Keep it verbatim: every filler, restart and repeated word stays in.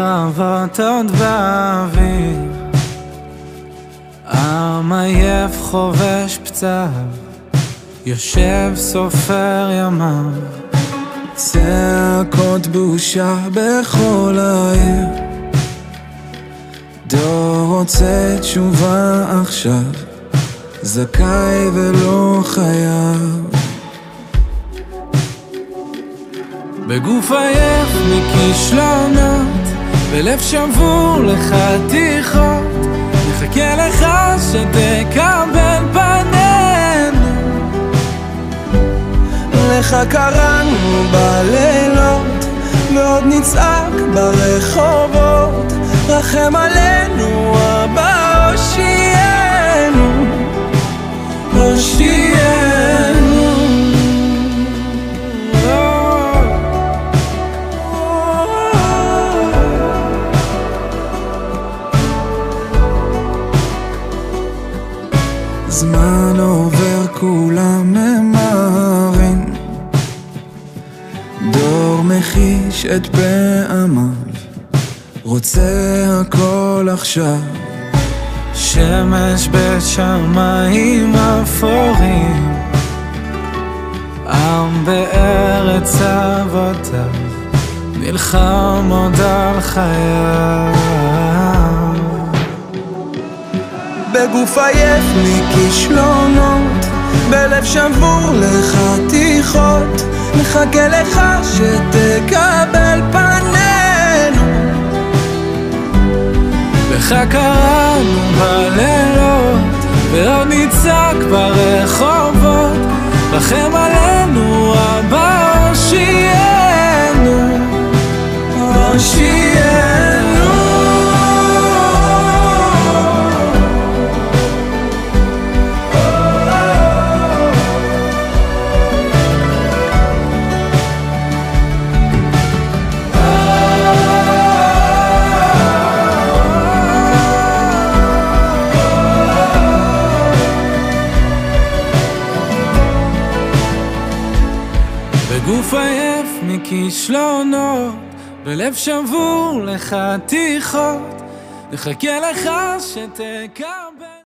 קרבות עוד באוויר, עם עייף חובש פצעיו, יושב סופר ימיו. צעקות בושה בכל העיר, דור רוצה תשובה עכשיו, זכאי ולא חייב. בגוף עייף מכישלונות, בלב שבור לחתיכות, נחכה לך שתקבל פנינו. לך קראנו בלילות, ועוד נצעק ברחובות, רחם עלינו אבא, הושיענו, הושיענו. זמן עובר כולם ממהרים, דור מחיש את פעמיו, רוצה הכל עכשיו. שמש בשמיים אפורים, עם בארץ אבותיו, נלחם עוד על חייו. בגוף עייף מכישלונות, בלב שבור לחתיכות, נחכה לך שתקבל פנינו. לך קראנו בלילות, ועוד נצעק ברחובות, רחם עלינו אבא, הושיענו, הושיענו. בגוף עייף מכישלונות, בלב שבור לחתיכות, נחכה לך שתקבל